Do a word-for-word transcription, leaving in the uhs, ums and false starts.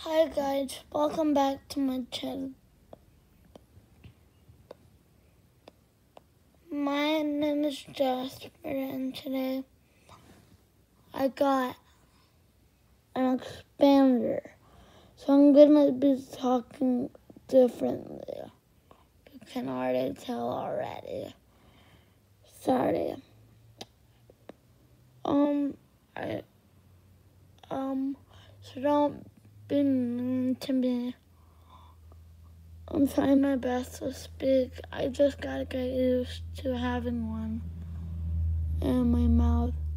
Hi guys, welcome back to my channel. My name is Jasper and today I got an expander. So I'm gonna be talking differently. You can already tell already. Sorry. Um I um so don't be mean to me. I'm trying my best to speak. I just gotta get used to having one in my mouth.